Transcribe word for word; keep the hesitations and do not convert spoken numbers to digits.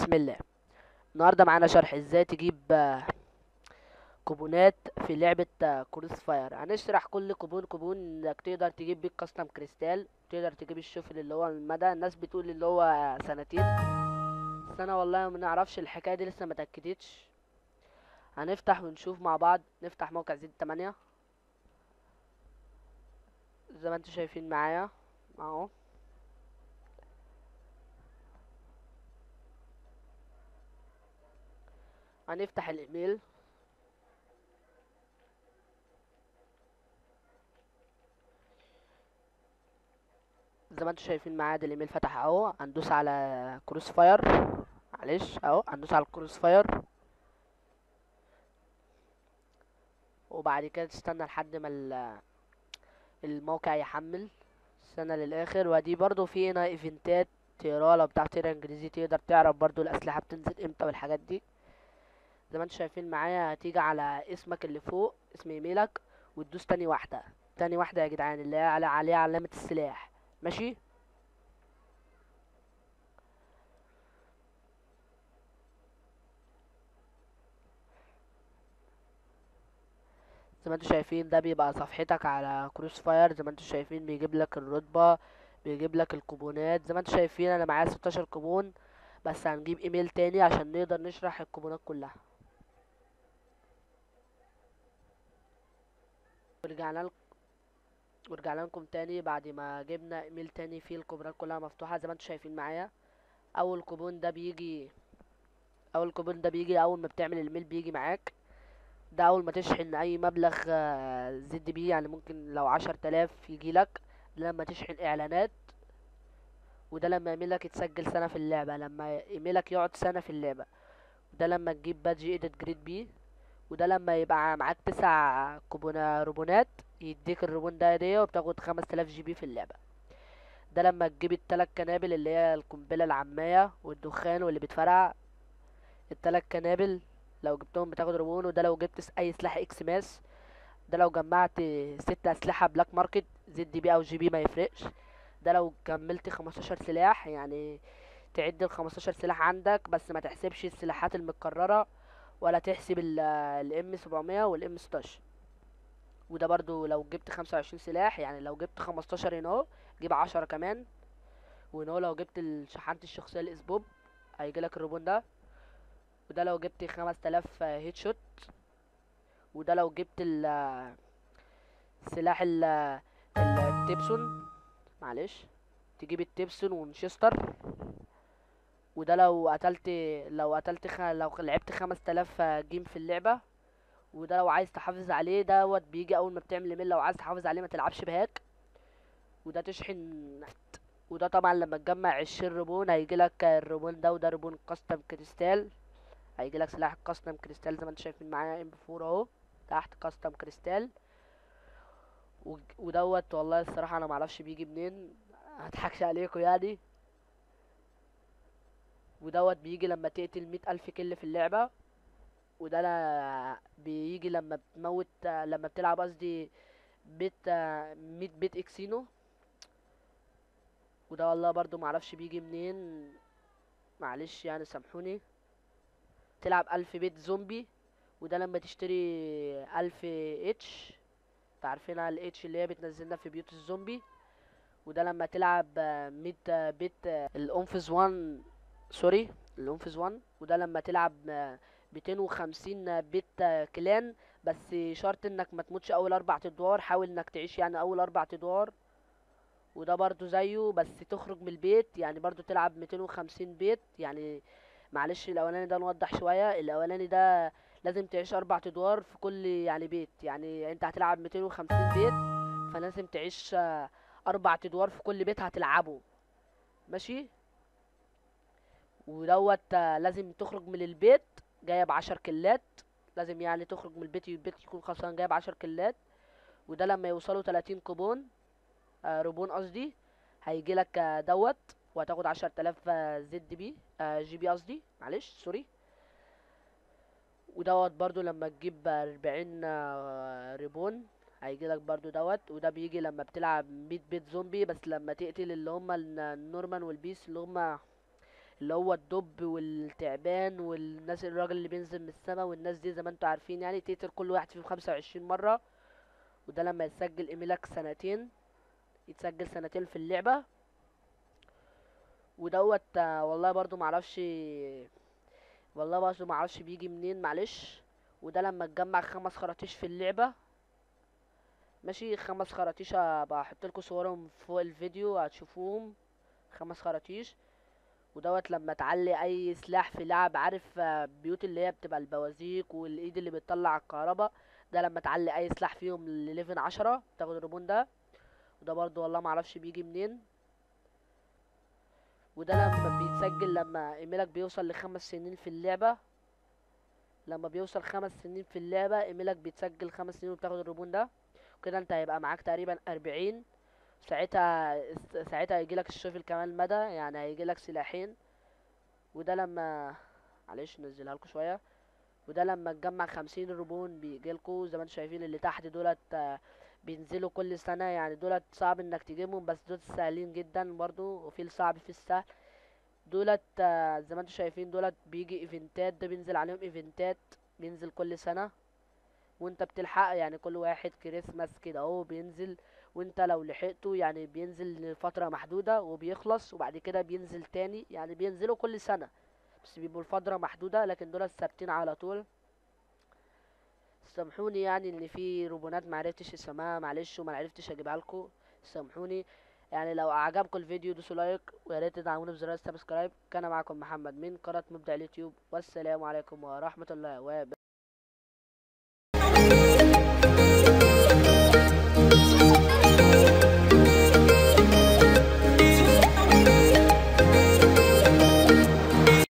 بسم الله. النهارده معانا شرح ازاي تجيب آه، كوبونات في لعبة كروس فاير. هنشرح كل كوبون كوبون انك تقدر تجيب بيه كاستم كريستال، تقدر تجيب الشوفل اللي هو المدى. الناس بتقول اللي هو سنتين، بس انا والله ما نعرفش الحكاية دي، لسه ما اتاكدتش. هنفتح ونشوف مع بعض. نفتح موقع زد تمانية زي ما انتم شايفين معايا اهو. هنفتح الايميل زي ما انتم شايفين معايا، ده الايميل فتح اهو. هندوس على كروس فاير، معلش اهو هندوس على الكروس فاير، وبعد كده تستنى لحد ما ال- الموقع يحمل. استنى للاخر. ودي برضو في هنا ايفنتات تقرا لو بتاع تقرا انجليزي، تقدر تعرف برضو الاسلحه بتنزل امتى والحاجات دي. زي ما انتم شايفين معايا، هتيجي على اسمك اللي فوق، اسم ايميلك، وتدوس تاني واحده. تاني واحده يا جدعان اللي هي على عليها علامه السلاح، ماشي. زي ما انتم شايفين ده بيبقى صفحتك على كروس فاير. زي ما انتم شايفين بيجيب لك الرتبه، بيجيب لك الكوبونات. زي ما انتم شايفين انا معايا ستاشر كوبون، بس هنجيب ايميل تاني عشان نقدر نشرح الكوبونات كلها. ورجعنا لكم ورجعنا لكم تاني بعد ما جبنا ايميل تاني فيه الكوبونات كلها مفتوحه. زي ما انتم شايفين معايا، اول كوبون ده بيجي اول كوبون ده بيجي اول ما بتعمل الايميل بيجي معاك. ده اول ما تشحن اي مبلغ زد بي، يعني ممكن لو عشر تلاف يجي لك. ده لما تشحن اعلانات. وده لما ايميلك يتسجل سنه في اللعبه، لما ايميلك يقعد سنه في اللعبه. وده لما تجيب بادج ايديت جريد بي. وده لما يبقى معاك تسع كوبونا روبونات، يديك الروبون ده هدية وبتاخد خمس تلاف جي بي في اللعبة. ده لما تجيب التلات كنابل اللي هي القنبلة العامية والدخان واللي بيتفرقع. التلات كنابل لو جبتهم بتاخد روبون. وده لو جبت س- اي سلاح اكس ماس. ده لو جمعت ست اسلحة بلاك ماركت، زد بي او جي بي ما يفرقش. ده لو كملت خمستاشر سلاح، يعني تعد ال خمستاشر سلاح عندك، بس ما تحسبش السلاحات المتكررة، ولا تحسب الام سبعمية والام ستاشر. وده برضو لو جبت خمسة وعشرين سلاح، يعني لو جبت خمستاشر هنا اهو، جيب عشرة كمان. وهنا اهو لو جبت ال- شحنت الشخصية الاسبوب هيجيلك الروبون ده. وده لو جبت خمس تلاف هيت شوت. وده لو جبت ال- السلاح ال- ال- التبسون، معلش، تجيب التبسون ومنشستر. وده لو قتلت لو قتلت خ... لو لعبت خمس تلاف جيم في اللعبة. وده لو عايز تحافظ عليه دوت بيجي اول ما بتعمل ايميل، لو عايز تحافظ عليه ما تلعبش بهاك. وده تشحن. وده طبعا لما تجمع عشرين روبون هيجيلك الروبون ده. وده روبون كاستم كريستال، هيجيلك سلاح كاستم كريستال زي ما انتم شايفين معايا ام فور اهو تحت كاستم كريستال. وج- ودوت والله الصراحة انا معرفش بيجي منين، هضحكش عليكم يعني. ودوت بيجي لما تقتل مية الف كل في اللعبة. وده لا بيجي لما بتموت، لما بتلعب قصدي بيت مية بيت اكسينو. وده والله برضو معرفش بيجي منين، معلش يعني سامحوني. تلعب الف بيت زومبي. وده لما تشتري الف اتش، تعرفينها الاتش اللي هي بتنزلنا في بيوت الزومبي. وده لما تلعب آه، مية آه، بيت آه، الانفز وان، سوري الانفز وان. وده لما تلعب آه، ميتين وخمسين بيت آه، كلان. بس شرط انك ما تموتش اول اربع ادوار، حاول انك تعيش يعني اول اربع ادوار. وده برضو زيه بس تخرج من البيت، يعني برضو تلعب ميتين وخمسين بيت يعني. معلش الاولاني ده نوضح شوية. الاولاني ده لازم تعيش اربع ادوار في كل يعني بيت، يعني انت هتلعب ميتين وخمسين بيت، فلازم تعيش آه، اربع ادوار في كل بيت هتلعبه، ماشي. ودوت آه، لازم تخرج من البيت جايب عشر كلات. لازم يعني تخرج من البيت، البيت يكون خلصان جايب عشر كلات. وده لما يوصلوا تلاتين كوبون، آه روبون قصدي، هيجيلك آه دوت. وهتاخد عشر تلاف آه زد بي آه جي بي قصدي، معلش سوري. ودوت برضو لما تجيب اربعين آه ريبون هيجيلك برضو دوت. وده بيجي لما بتلعب مية بيت زومبي، بس لما تقتل اللي هما الن- النورمان والبيس اللي هما اللي هو الدب والتعبان والناس، الراجل اللي بينزل من السما والناس دي زي ما انتوا عارفين يعني، تقتل كل واحد فيهم خمسة وعشرين مرة. وده لما يتسجل ايميلك سنتين، يتسجل سنتين في اللعبة. ودوت آه، والله برضو معرفش، والله برضو معرفش بيجي منين، معلش. وده لما تجمع خمس خراطيش في اللعبة، ماشي، خمس خراطيش بحط لكم صورهم فوق الفيديو هتشوفوهم، خمس خراطيش. ودوت لما تعلي اي سلاح في لعب، عارف آه، بيوت اللي هي بتبقى البوازيك والايد اللي بتطلع الكهرباء، ده لما تعلي اي سلاح فيهم لليفن عشرة تاخد الريبون ده. وده برضو والله معرفش بيجي منين. وده لما بيتسجل لما ايميلك بيوصل لخمس سنين في اللعبة، لما بيوصل خمس سنين في اللعبة ايميلك بيتسجل خمس سنين وبتاخد الريبون ده. وكده انت هيبقى معاك تقريبا اربعين. ساعتها ساعتها هيجيلك الشوفل كمان مدى، يعني هيجيلك سلاحين. وده لما، معلش نزلها لكم شوية. وده لما تجمع خمسين روبون بيجيلكوا زي ما انتم شايفين، اللي تحت دولت آه، بينزلوا كل سنة، يعني دولت صعب انك تجيبهم، بس دولت سهلين جدا برضو، وفي الصعب في السهل. دولت آه، زي ما انتم شايفين دولت بيجي ايفنتات، ده بينزل عليهم ايفنتات، بينزل كل سنة وانت بتلحق، يعني كل واحد كريسماس كده اهو بينزل. وانت لو لحقته يعني بينزل لفترة محدودة وبيخلص، وبعد كده بينزل تاني، يعني بينزلوا كل سنة بس بيبقوا لفترة محدودة، لكن دول ثابتين على طول. سامحوني يعني ان في روبونات معرفتش اسمها، معلش، وما عرفتش اجيبها لكم، سامحوني. يعني لو اعجبكم الفيديو دوسوا لايك، ويا ريت تدعموني بزرار السبسكرايب. كان معكم محمد من قناة مبدع اليوتيوب، والسلام عليكم ورحمة الله وبركاته.